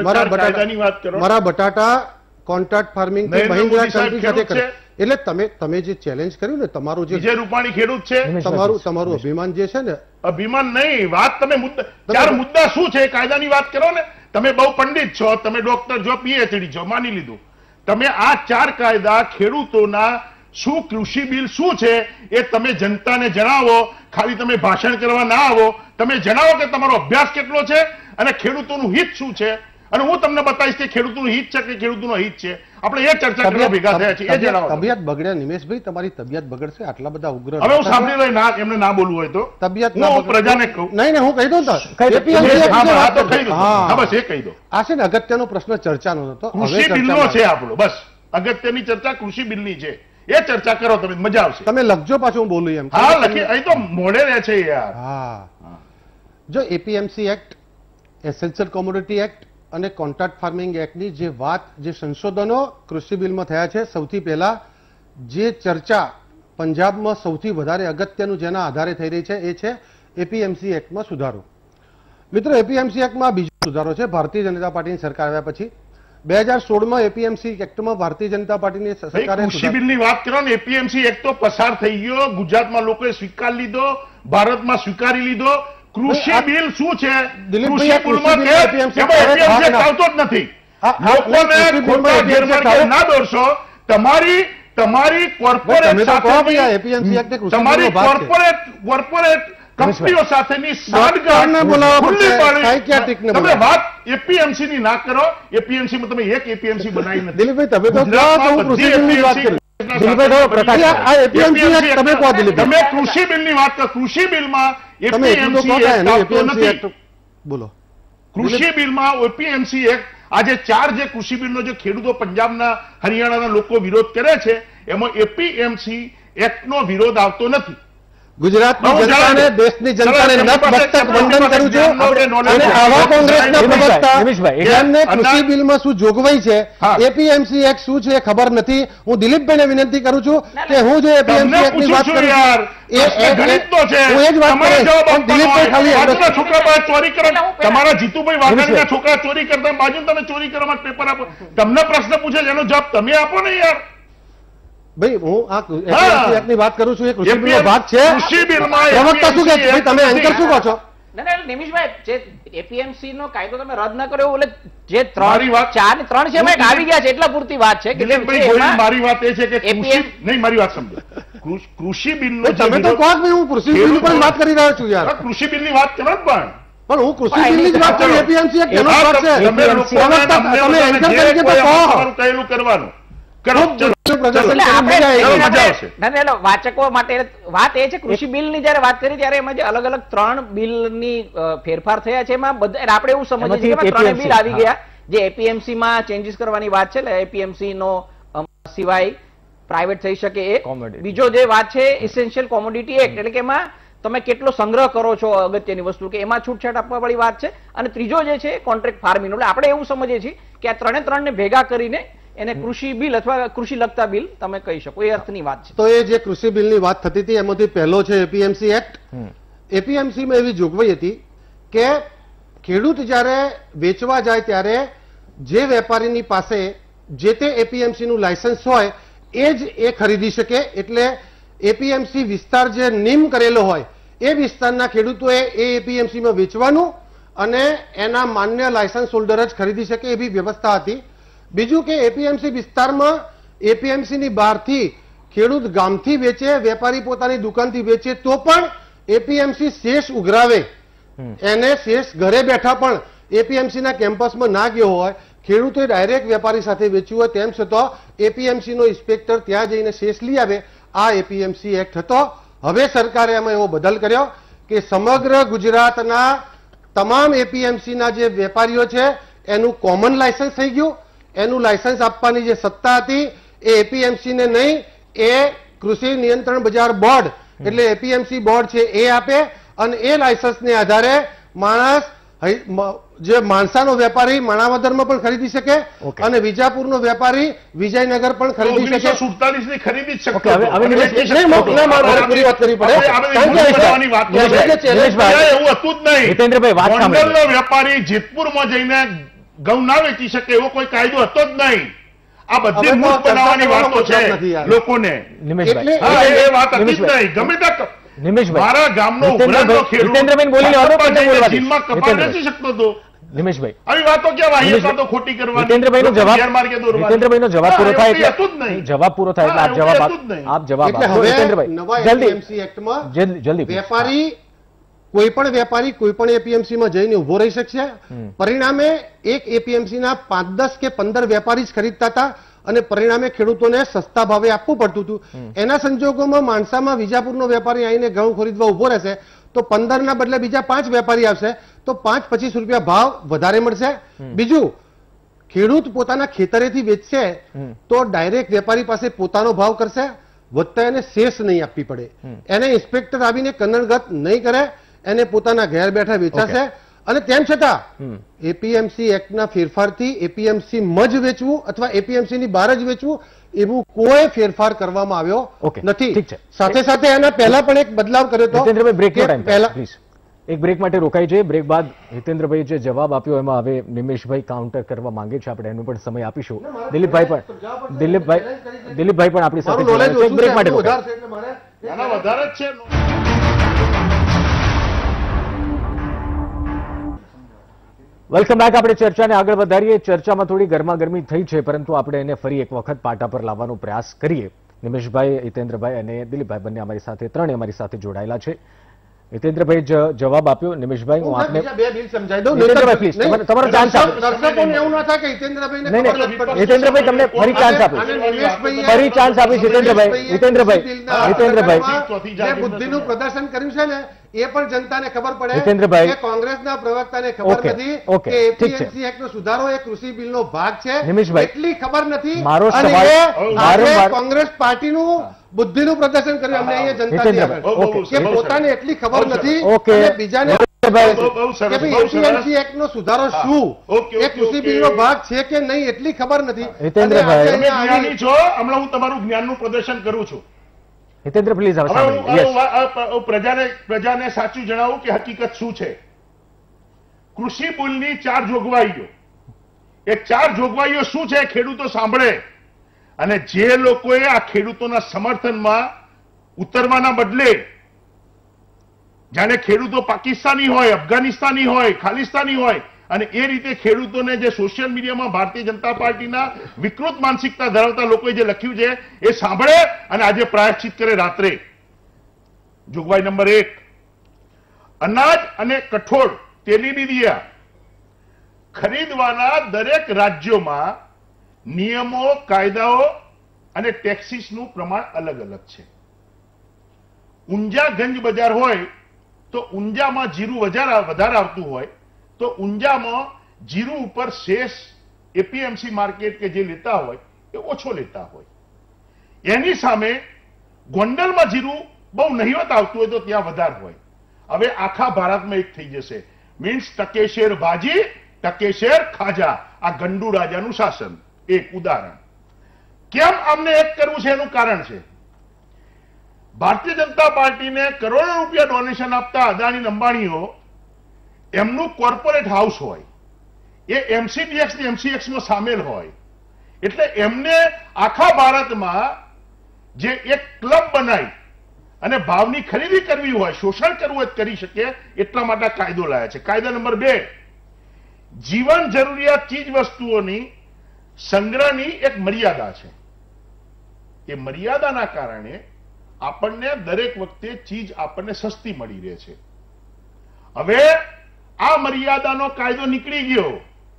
Speaker 2: મારા બટાટા કોન્ટ્રાક્ટ ફાર્મિંગ મહિન્દ્રા કંપની સાથે કરે. એટલે તમે જે ચેલેન્જ કર્યું ને, તમારું જે
Speaker 3: વિજય રૂપાણી ખેડૂત છે,
Speaker 2: તમારું અભિમાન જે છે ને,
Speaker 3: અભિમાન નહીં, વાત તમે મુદ્દા શું છે કાયદાની વાત કરો ને. તમે બહુ પંડિત છો, તમે ડોક્ટર છો, પીએચડી છો, માની લીધું. તમે આ 4 કાયદા ખેડૂતોના શું, કૃષિ બિલ શું છે એ તમે જનતાને જણાવો. ખાલી તમે ભાષણ કરવા ના આવો, તમે જણાવો કે તમારો અભ્યાસ કેટલો છે અને ખેડૂતોનું હિત શું છે. અને હું તમને બતાવીશ કે ખેડૂતોનું હિત છે કે ખેડૂતોનું હિત છે. આપણે એ ચર્ચા કરવા ભેગા થયા છીએ. એ જણાવો.
Speaker 2: તબિયત બગડે નિમેશભાઈ, તમારી તબિયત બગડશે આટલા બધા ઉગ્ર.
Speaker 3: હવે હું સાંભળી લઈ ના, એમને ના બોલવું હોય તો
Speaker 2: તબિયત
Speaker 3: હું પ્રજાને કહું.
Speaker 2: નહીં, હું કહી દઉં તો
Speaker 3: બસ એ કહી દો.
Speaker 2: આ છે ને અગત્યનો પ્રશ્ન ચર્ચાનો હતો,
Speaker 3: કૃષિ બિલનો છે આપણો. બસ અગત્યની ચર્ચા કૃષિ બિલની છે, એ ચર્ચા કરો તમે, મજા આવશે.
Speaker 2: તમે લખજો પાછું હું બોલું એમ.
Speaker 3: હા લખી, અહીં તો મોડે રહે છે યાર.
Speaker 2: હા, જો APMC act, essential commodity act અને કોન્ટ્રાક્ટ ફાર્મિંગ એક્ટની જે વાત, જે સંશોધનો કૃષિ બિલમાં થયા છે, સૌથી પહેલા જે ચર્ચા પંજાબમાં સૌથી વધારે અગત્યનું જેના આધારે થઈ રહી છે એ છે એપીએમસી એક્ટમાં સુધારો. મિત્રો, એપીએમસી એક્ટમાં બીજો સુધારો છે ભારતીય જનતા પાર્ટીની સરકાર આવ્યા પછી. 2016માં એપીએમસી એક્ટમાં ભારતીય જનતા પાર્ટીની સરકારે
Speaker 3: કૃષિ બિલની વાત કરો ને, એપીએમસી એક્ટ તો પસાર થઈ ગયો, ગુજરાતમાં લોકોએ સ્વીકાર લીધો, ભારતમાં સ્વીકારી લીધો. કૃષિ બિલ શું છે? કૃષિ બિલમાં એપીએમસી આવતો જ નથી. લોકોને ખોટા ગેરમાર્ગે ના દોરશો. તમારી કોર્પોરેટ કંપનીઓ સાથેની તમે વાત એપીએમસી ની ના કરો. એપીએમસી માં તમે એક એપીએમસી બનાવી નથી.
Speaker 2: દિલીપભાઈ, તમે તો
Speaker 3: તમે કૃષિ બિલ ની વાત કરો. કૃષિ બિલમાં
Speaker 2: બોલો.
Speaker 3: કૃષિ બિલમાં એપીએમસી એક્ટ, આજે 4 જે કૃષિ બિલનો જે ખેડૂતો પંજાબના, હરિયાણાના લોકો વિરોધ કરે છે, એમાં એપીએમસી એક્ટનો વિરોધ આવતો નથી.
Speaker 2: ગુજરાતની જનતાને, દેશની જનતાને નતમસ્તક વંદન કરું છું. અને આવા કોંગ્રેસના પ્રવક્તા જેમને કૃષિ બિલમાં શું જોગવાઈ છે, એપીએમસી એક્ટ શું છે ખબર નથી. હું દિલીપભાઈને વિનંતી કરું છું કે હું જે એપીએમસી એક્ટની વાત કરું છું
Speaker 3: ચોરી કરે, તમારા જીતુભાઈ વાઘાણીના છોકરા ચોરી કરતા બાજુ તમે ચોરી કરવા માટે પેપર આપો. તમને પ્રશ્ન પૂછે એનો જવાબ તમે આપો ને યાર.
Speaker 2: ભાઈ, હું આ એપીએમસી એક્ટની વાત કરું છું, એ કૃષિ બિલનો ભાગ છે.
Speaker 3: કૃષિ બિલમાં
Speaker 2: પ્રવક્તા શું કહે છે? તમે એન્કર શું કહો છો?
Speaker 4: નિમિશભાઈ, જે એપીએમસી નો કાયદો તમે રદ ન કર્યો, એટલે જે 3 છે એમાં આવી ગયા છે, એટલા પૂરતી વાત છે.
Speaker 3: મારી વાત એ છે કે નહીં, મારી વાત સમજો. કૃષિ બિલનો
Speaker 2: તમે તો કહો કે હું કૃષિ બિલ પર વાત કરી રહ્યો છું યાર.
Speaker 3: કૃષિ બિલની વાત કરો પણ
Speaker 2: હું કૃષિ બિલની જ વાત કરું. એપીએમસી એક્ટ એનો ભાગ છે. તમે એન્કર તરીકે તો કહો
Speaker 3: કહેલું કરવાનું.
Speaker 4: વાચકો માટે વાત એ છે, કૃષિ બિલની જયારે વાત કરી ત્યારે એમાં જે અલગ અલગ 3 બિલની ફેરફાર થયા છે, એમાં બધા આપણે એવું સમજીએ છીએ કે 3 બિલ આવી ગયા. જે એપીએમસી માં ચેન્જીસ કરવાની વાત છે, એપીએમસી નો સિવાય પ્રાઇવેટ થઈ શકે એ.
Speaker 1: Commodity.
Speaker 4: બીજો જે વાત છે ઇસેન્શિયલ કોમોડિટી એક્ટ, એટલે કે એમાં તમે કેટલો સંગ્રહ કરો છો અગત્યની વસ્તુ, કે એમાં છૂટછાટ આપવા વાળી વાત છે. અને ત્રીજો જે છે કોન્ટ્રાક્ટ ફાર્મિંગ. એટલે આપણે એવું સમજીએ છીએ કે આ ત્રણને ભેગા કરીને એને કૃષિ બિલ અથવા કૃષિ લગતા બિલ તમે કહી શકો, એ અર્થની વાત છે.
Speaker 2: તો એ જે કૃષિ બિલની વાત થતી હતી એમાંથી પહેલો છે એપીએમસી એક્ટ. એપીએમસીમાં એવી જોગવાઈ હતી કે ખેડૂત જ્યારે વેચવા જાય ત્યારે જે વેપારીની પાસે જે તે એપીએમસી નું લાયસન્સ હોય એ જ એ ખરીદી શકે. એટલે એપીએમસી વિસ્તાર જે નિમ કરેલો હોય એ વિસ્તારના ખેડૂતોએ એ એપીએમસીમાં વેચવાનું અને એના માન્ય લાયસન્સ હોલ્ડર જ ખરીદી શકે એવી વ્યવસ્થા હતી. બીજું કે એપીએમસી વિસ્તારમાં એપીએમસીની બહારથી ખેડૂત ગામથી વેચે, વેપારી પોતાની દુકાનથી વેચે તો પણ એપીએમસી શેષ ઉઘરાવે, એને શેષ ઘરે બેઠા પણ એપીએમસીના કેમ્પસમાં ના ગયો હોય, ખેડૂતોએ ડાયરેક્ટ વેપારી સાથે વેચ્યું હોય તેમ છતાં એપીએમસીનો ઇન્સ્પેક્ટર ત્યાં જઈને શેષ લઈ આવે. આ એપીએમસી એક્ટ હતો. હવે સરકારે એમાં એવો બદલ કર્યો કે સમગ્ર ગુજરાતના તમામ એપીએમસીના જે વેપારીઓ છે એનું કોમન લાયસન્સ થઈ ગયું. એનું લાયસન્સ આપવાની જે સત્તા હતી એ એપીએમસી ને નહીં, એ કૃષિ નિયંત્રણ બજાર બોર્ડ એટલે એપીએમસી બોર્ડ છે એ આપે. અને એ લાયસન્સને આધારે માણસ જે માણસાનો વેપારી માણાવદરમાં પણ ખરીદી શકે અને વિજાપુરનો વેપારી વિજયનગર પણ ખરીદી શકે.
Speaker 3: 1947 ની ખરીદી જ
Speaker 1: ઓકે, હવે
Speaker 2: પૂરી વાત કરવી પડે.
Speaker 3: એવું હતું જ નહીં.
Speaker 1: હિતેન્દ્રભાઈ વાત સાંભળો.
Speaker 3: ગોંડલનો વેપારી જેતપુરમાં જઈને ઘઉં ના વેચી શકે એવો કોઈ કાયદો હતો જ નહીં. આ બધી મૂર્ખ બનાવવાની વાતો છે લોકોને.
Speaker 1: નિમેશભાઈ,
Speaker 3: હા, એ વાત હતી જ નહીં. ગમે ત્યાં
Speaker 1: નિમેશભાઈ,
Speaker 3: મારા ગામનો ઉભરાતો ખેડૂત
Speaker 1: હિતેન્દ્રભાઈ બોલી લો.
Speaker 3: જીનમાં કપાસ વેચી શકતો હતો.
Speaker 1: નિમેશભાઈ,
Speaker 3: આવી વાતો ક્યાં વાહિયાત તો ખોટી કરવાની.
Speaker 1: હિતેન્દ્રભાઈનો જવાબ
Speaker 3: ગેરમાર્ગે દોરવાની.
Speaker 1: હિતેન્દ્રભાઈનો જવાબ પૂરો થાય
Speaker 3: એવું હતું જ નહીં.
Speaker 1: એટલે જવાબ પૂરો થાય એટલે આપ
Speaker 3: હા,
Speaker 1: જવાબ
Speaker 3: એવું હતું જ નહીં.
Speaker 1: આપ જવાબ
Speaker 2: એટલે
Speaker 1: આપો.
Speaker 2: હવે
Speaker 1: હિતેન્દ્રભાઈ
Speaker 2: નવા
Speaker 1: જલ્દી
Speaker 2: એપીએમસી એક્ટમાં
Speaker 1: જલ્દી
Speaker 2: વેપારી કોઈ પણ વેપારી કોઈ પણ એપીએમસીમાં જઈને ઉભો રહી શકશે. પરિણામે એક એપીએમસીના 5, 10 કે 15 વેપારી જ ખરીદતા હતા અને પરિણામે ખેડૂતોને સસ્તા ભાવે આપવું પડતું હતું. એના સંજોગોમાં માણસામાં વિજાપુરનો વેપારી આવીને ઘઉં ખરીદવા ઉભો રહેશે તો 15 ના બદલે બીજા 5 વેપારી આવશે તો 5-25 રૂપિયા ભાવ વધારે મળશે. બીજું, ખેડૂત પોતાના ખેતરેથી વેચશે તો ડાયરેક્ટ વેપારી પાસે પોતાનો ભાવ કરશે, વધતા એને શેષ નહીં આપવી પડે. એને ઇન્સ્પેક્ટર આવીને કનડગત નહીં કરે, એને પોતાના ઘેર બેઠા વેચાશે. અને તેમ છતાં એપીએમસી એક્ટના ફેરફારથી એપીએમસી માં જ વેચવું અથવા એપીએમસી ની બહાર જ વેચવું એવું કોઈ ફેરફાર કરવામાં આવ્યો નથી. સાથે સાથે એના પહેલા પણ એક બદલાવ કર્યો હતો.
Speaker 1: હિતેન્દ્રભાઈ, બ્રેકનો ટાઈમ
Speaker 2: પહેલા
Speaker 1: પ્લીઝ એક બ્રેક માટે રોકાઈ જઈએ. બ્રેક બાદ હિતેન્દ્રભાઈ જે જવાબ આપ્યો એમાં હવે નિમેશભાઈ કાઉન્ટર કરવા માંગે છે. આપણે એનો પણ સમય આપીશું. દિલીપભાઈ પણ આપણી સાથે જોડાયા છે. એક બ્રેક માટે રોકાઈએ.
Speaker 3: એના વધારે જ છે.
Speaker 1: Welcome back. આપણે ચર્ચાને આગળ વધારીએ. ચર્ચામાં થોડી ગરમાગરમી થઈ છે પરંતુ આપણે એને ફરી એક વખત પાટા પર લાવવાનો પ્રયાસ કરીએ. નિમેશભાઈ, હિતેન્દ્રભાઈ અને દિલીપભાઈ બંને અમારી સાથે ત્રણે અમારી સાથે જોડાયેલા છે. હિતેન્દ્રભાઈ જવાબ આપ્યો. નિમેશભાઈ, હું આપને
Speaker 2: બે બિલ સમજાવી દઉં.
Speaker 1: હિતેન્દ્રભાઈ પ્લીઝ તમારો ચાન્સ આપો.
Speaker 2: દર્શકોને એવું ના થાય કે હિતેન્દ્રભાઈને
Speaker 1: નહીં,
Speaker 2: ખબર નથી પડતી.
Speaker 1: હિતેન્દ્રભાઈ તમને ફરી ચાન્સ આપીશ. ફરી ચાન્સ આપીશ. હિતેન્દ્રભાઈ
Speaker 2: જે બુદ્ધિનું પ્રદર્શન કર્યું છે ને એ પણ જનતાને ખબર પડે
Speaker 1: હિતેન્દ્રભાઈ,
Speaker 2: કે કોંગ્રેસના પ્રવક્તાને ખબર નથી
Speaker 1: ઓકે,
Speaker 2: કે
Speaker 1: ઠીક છે.
Speaker 2: એપીએમસી એક્ટનો સુધારો એ કૃષિ બિલનો ભાગ છે.
Speaker 1: નિમેશભાઈ,
Speaker 2: એટલી ખબર નથી.
Speaker 1: મારો
Speaker 2: અને
Speaker 1: સવાલ
Speaker 2: એ
Speaker 1: વારંવાર-
Speaker 2: આજે કોંગ્રેસ પાર્ટીનું બુદ્ધિનું પ્રદર્શન કર્યું અમને અહીંયા જનતાની
Speaker 1: હિતેન્દ્રભાઈ,
Speaker 2: આગળ.
Speaker 1: ઓકે.
Speaker 2: કે પોતાને એટલી ખબર નથી
Speaker 1: ઓકે.
Speaker 2: અને બીજાને
Speaker 3: બહુ સરસ,
Speaker 2: કે
Speaker 3: બહુ
Speaker 2: ભાઈ
Speaker 3: સરસ.
Speaker 2: એપીએમસી એક્ટનો સુધારો શું
Speaker 3: ઓકે,
Speaker 2: એ
Speaker 3: ઓકે,
Speaker 2: કૃષિ
Speaker 3: ઓકે.
Speaker 2: બિલનો ભાગ છે કે નહીં એટલી ખબર નથી.
Speaker 1: હિતેન્દ્રભાઈ,
Speaker 2: અને આજે
Speaker 3: તમે
Speaker 2: અહીંયા
Speaker 3: જ્ઞાની છો. હમણાં હું તમારું જ્ઞાનનું પ્રદર્શન કરું છું.
Speaker 1: હિતેન્દ્ર પ્લીઝ હવે
Speaker 3: હવે
Speaker 1: સાંભળીએ.
Speaker 3: હું પ્રજાને સાચું જણાવું કે હકીકત શું છે. કૃષિ બિલની 4 જોગવાઈઓ, એ 4 જોગવાઈઓ શું છે ખેડૂતો સાંભળે અને જે લોકોએ આ ખેડૂતોના સમર્થનમાં ઉતરવાના બદલે જાણે ખેડૂતો પાકિસ્તાની હોય, અફઘાનિસ્તાની હોય, ખાલિસ્તાની હોય અને એ રીતે ખેડૂતોને જે સોશિયલ મીડિયામાં ભારતીય જનતા પાર્ટીના વિકૃત માનસિકતા ધરાવતા લોકોએ જે લખ્યું છે એ સાંભળે અને આજે પ્રાયશ્ચિત કરે રાત્રે. જોગવાઈ નંબર 1, અનાજ અને કઠોળ તેલીબિયા ખરીદવાના દરેક રાજ્યોમાં નિયમો, કાયદાઓ અને ટેક્સીસનું પ્રમાણ અલગ અલગ છે. ઊંઝા ગંજ બજાર હોય તો ઊંઝામાં જીરું વધારે આવતું હોય તો ઊંઝામાં જીરું ઉપર શેષ એપીએમસી માર્કેટ કે જે લેતા હોય એ ઓછો લેતા હોય. એની સામે ગોંડલમાં જીરું બહુ નહિવત આવતું હોય તો ત્યાં વધારે હોય. હવે આખા ભારતમાં એક થઈ જશે. મીન્સ ટકેશેર ભાજી ટકેશેર ખાજા. આ ગંડુ રાજાનું શાસન. એક ઉદાહરણ. કેમ આમને એક કરવું છે એનું કારણ છે. ભારતીય જનતા પાર્ટીને કરોડો રૂપિયા ડોનેશન આપતા અદાણી અંબાણીઓ એમનું કોર્પોરેટ હાઉસ હોય, એ એમસીડીએક્સ ને એમસીએક્સમાં સામેલ હોય, એટલે એમને આખા ભારતમાં જે એક ક્લબ બનાવી અને ભાવની ખરીદી કરવી હોય, શોષણ કરવું હોય કરી શકે, એટલા માટે કાયદો લાયા છે. કાયદા નંબર 2, જીવન જરૂરિયાત ચીજ વસ્તુઓની સંગ્રહની એક મર્યાદા છે. એ મર્યાદાના કારણે આપણને દરેક વખતે ચીજ આપણને સસ્તી મળી રહે છે. હવે આ મર્યાદાનો કાયદો નીકળી ગયો.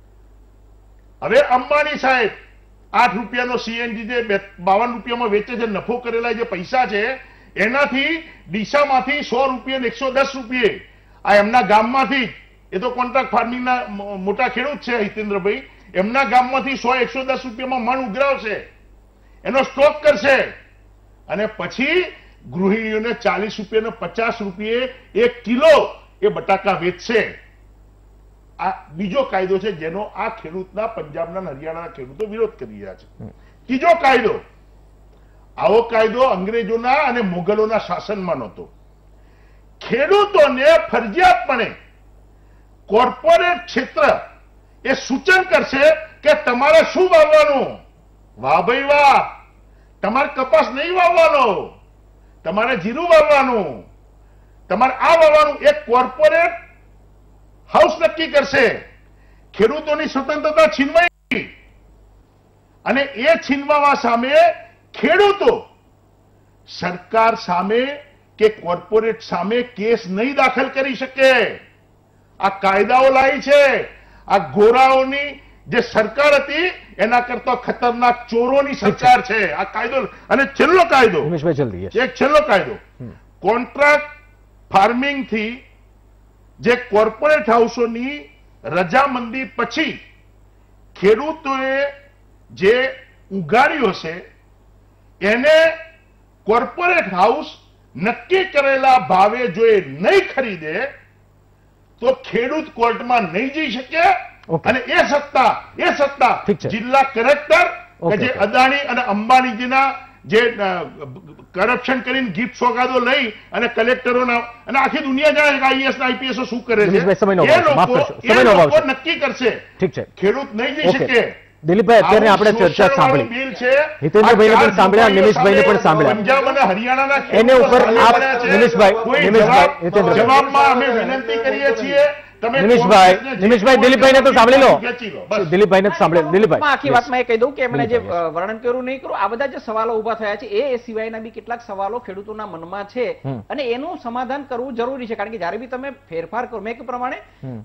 Speaker 3: હવે અંબાણી સાહેબ 8 રૂપિયાનો સીએનજી જે 52 રૂપિયામાં વેચે છે, નફો કરેલા જે પૈસા છે એનાથી ડીસામાંથી 100 રૂપિયા ને 110 રૂપિયે આ એમના ગામમાંથી, એ તો કોન્ટ્રાક્ટ ફાર્મિંગના મોટા ખેડૂત છે હિતેન્દ્રભાઈ, એમના ગામમાંથી 100-110 રૂપિયામાં મણ ઉઘરાવશે, એનો સ્ટોક કરશે અને પછી ગૃહિણીઓને 40 રૂપિયા 50 રૂપિયે 1 કિલો એ બટાકા વેચશે. આ બીજો કાયદો છે જેનો આ ખેડૂતના, પંજાબના, હરિયાણાના ખેડૂતો વિરોધ કરી રહ્યા છે. ત્રીજો કાયદો, આવો કાયદો અંગ્રેજોના અને મુગલોના શાસનમાં નહોતો. ખેડૂતોને ફરજિયાતપણે કોર્પોરેટ ક્ષેત્ર એ સૂચન કરશે કે તમારે શું વાવવાનું. વાહ ભાઈ વાહ, તમારે કપાસ નહીં વાવવાનો, તમારે જીરું વાવવાનું, તમારે આ વાવવાનું. એક કોર્પોરેટ હાઉસ નક્કી કરશે. ખેડૂતોની સ્વતંત્રતા છીનવાઈ અને એ છીનવા સામે ખેડૂતો સરકાર સામે કે કોર્પોરેટ સામે કેસ નહીં દાખલ કરી શકે. આ કાયદાઓ લાવી છે. આ ગોરાઓની જે સરકાર હતી એના કરતા ખતરનાક ચોરોની સરકાર છે આ કાયદો. અને છેલ્લો કાયદો, એક છેલ્લો કાયદો, કોન્ટ્રાક્ટ ફાર્મિંગ થી જે કોર્પોરેટ હાઉસોની રજામંદી પછી ખેડૂતોએ જે ઉગાડ્યું હશે એને કોર્પોરેટ હાઉસ નક્કી કરેલા ભાવે જો એ નહીં ખરીદે તો ખેડૂત કોર્ટમાં નહીં જઈ શકે. અને એ સત્તા જિલ્લા કલેક્ટર કે જે અદાણી અને અંબાણીજીના જે કરપ્શન કરીને ગિફ્ટ સોગાદો લઈ અને કલેક્ટરોના અને આખી દુનિયા જાણે કે આઈએસ ના આઈપીએસ શું કરે છે, એ લોકો નક્કી કરશે. ખેડૂત નહીં જઈ શકે.
Speaker 1: દિલીપભાઈ, અત્યારે આપણે ચર્ચા સાંભળી, હિતેન્દ્રભાઈને પણ સાંભળ્યા, નિમિષભાઈને પણ સાંભળ્યા.
Speaker 3: પંજાબ અને હરિયાણાના
Speaker 1: એને ઉપર આપ નિમિષભાઈ,
Speaker 3: જવાબમાં અમે વિનંતી કરીએ છીએ.
Speaker 1: નિમિષભાઈ, દિલીપભાઈને તો સાંભળી લો. દિલીપભાઈને તો સાંભળે. દિલીપભાઈ,
Speaker 4: આખી વાતમાં એ કહી દઉં કે એમણે જે વર્ણન કર્યું નહીં કરું, આ બધા જે સવાલો ઉભા થયા છે એ સિવાયના બી કેટલાક સવાલો ખેડૂતોના મનમાં છે અને એનું સમાધાન કરવું જરૂરી છે. કારણ કે જયારે બી તમે ફેરફાર કરો, મેં પ્રમાણે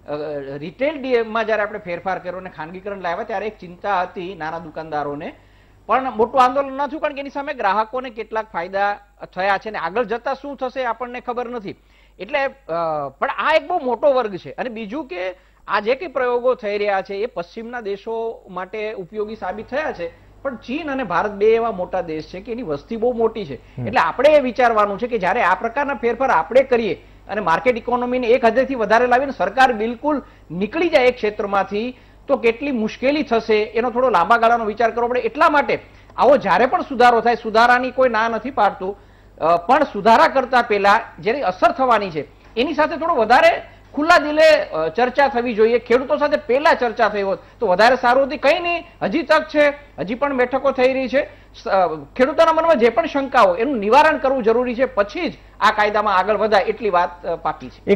Speaker 4: રિટેલ ડીએમમાં જયારે આપણે ફેરફાર કર્યો અને ખાનગીકરણ લાવ્યા ત્યારે એક ચિંતા હતી નાના દુકાનદારોને, પણ મોટું આંદોલન ન થયું કારણ કે એની સામે ગ્રાહકોને કેટલાક ફાયદા થયા છે અને આગળ જતા શું થશે આપણને ખબર નથી. એટલે પણ આ એક બહુ મોટો વર્ગ છે. અને બીજું કે આ જે કઈ પ્રયોગો થઈ રહ્યા છે એ પશ્ચિમના દેશો માટે ઉપયોગી સાબિત થયા છે, પણ ચીન અને ભારત બે એવા મોટા દેશ છે કે એની વસ્તી બહુ મોટી છે. એટલે આપણે એ વિચારવાનું છે કે જયારે આ પ્રકારના ફેરફાર આપણે કરીએ અને માર્કેટ ઇકોનોમીને એક હદેથી વધારે લાવીને સરકાર બિલકુલ નીકળી જાય એક ક્ષેત્રમાંથી તો કેટલી મુશ્કેલી થશે એનો થોડો લાંબા ગાળાનો વિચાર કરવો પડે. એટલા માટે આવો જ્યારે પણ સુધારો થાય, સુધારાની કોઈ ના નથી પાડતું, પણ સુધારા કરતા પહેલા જેની અસર થવાની છે એની સાથે થોડો વધારે ખુલ્લા દિલે ચર્ચા થવી જોઈએ. ખેડૂતો સાથે પહેલા ચર્ચા થઈ હોત તો વધારે સારું હતી. કઈ નહીં, હજી તક છે, હજી પણ બેઠકો થઈ રહી છે. ખેડૂતોના મનમાં જે પણ શંકાઓ એનું નિવારણ કરવું જરૂરી છે, પછી જ આ કાયદામાં આગળ વધાય એટલી વાત પાકી છે.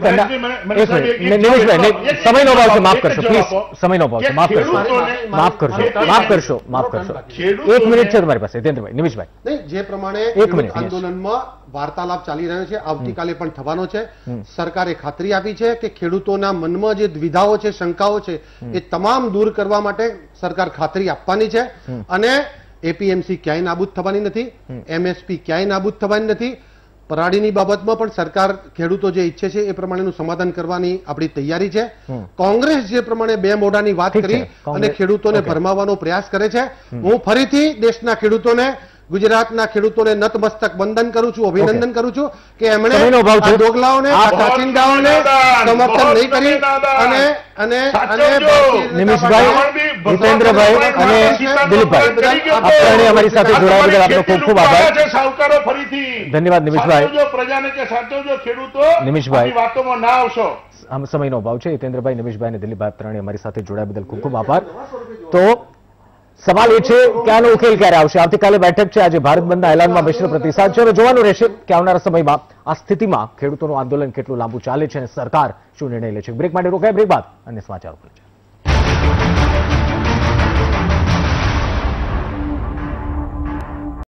Speaker 1: સમયનો ભાવ છે, માફ કરશો પ્લીઝ, સમયનો ભાવ છે, માફ કરશો. 1 મિનિટ છે તમારી પાસે હિતેન્દ્રભાઈ. નિમિષભાઈ,
Speaker 2: જે પ્રમાણે આંદોલનમાં વાર્તાલાપ ચાલી રહ્યો છે, આવતીકાલે પણ થવાનો છે. સરકારે ખાતરી આપી છે કે ખેડૂતોના મનમાં જે દ્વિધાઓ છે, શંકાઓ છે, એ તમામ દૂર કરવા માટે સરકાર ખાતરી આપવાની છે. અને એપીએમસી ક્યાંય નાબૂદ થવાની નથી, એમએસપી ક્યાંય નાબૂદ થવાની નથી. પરાળીની બાબતમાં પણ સરકાર ખેડૂતો જે ઈચ્છે છે એ પ્રમાણેનું સમાધાન કરવાની આપણી તૈયારી છે. કોંગ્રેસ જે પ્રમાણે બે મોઢાની વાત કરી અને ખેડૂતોને ભરમાવવાનો પ્રયાસ કરે છે, હું ફરીથી દેશના ખેડૂતોને ગુજરાતના ખેડૂતોને નતમસ્તક વંદન કરું છું, અભિનંદન કરું છું કે એમણે
Speaker 1: સમયનો અભાવ છે.
Speaker 2: આ દોગલાઓને, આ કાચિંડાઓને સમર્થન નહીં કરી અને
Speaker 1: નિમિષભાઈ, જીતેન્દ્રભાઈ અને દિલીપભાઈ, આપ ત્રણેય અમારી સાથે જોડાયા બદલ આપનો ખૂબ ખૂબ આભાર.
Speaker 3: સાવકારો ફરીથી
Speaker 1: ધન્યવાદ નિમિષભાઈ.
Speaker 3: સાચવજો પ્રજાને કે સાચવજો ખેડૂતો,
Speaker 1: નિમિષભાઈ.
Speaker 3: આવી વાતોમાં ના આવશો.
Speaker 1: આમ સમયનો અભાવ છે. જીતેન્દ્રભાઈ, નિમિષભાઈ અને દિલીપભાઈ ત્રણેય અમારી સાથે જોડાયા બદલ ખૂબ ખૂબ આભાર. તો સવાલ એ છે કે આનો ઉકેલ ક્યારે આવશે? આવતીકાલે બેઠક છે. આજે ભારત બંધના એલાનમાં મિશ્ર પ્રતિસાદ છે. હવે જોવાનું રહેશે કે આવનારા સમયમાં આ સ્થિતિમાં ખેડૂતોનું આંદોલન કેટલું લાંબુ ચાલે છે અને સરકાર શું નિર્ણય લે છે. બ્રેક માટે રોકાય. બ્રેક બાદ અન્ય સમાચારો પર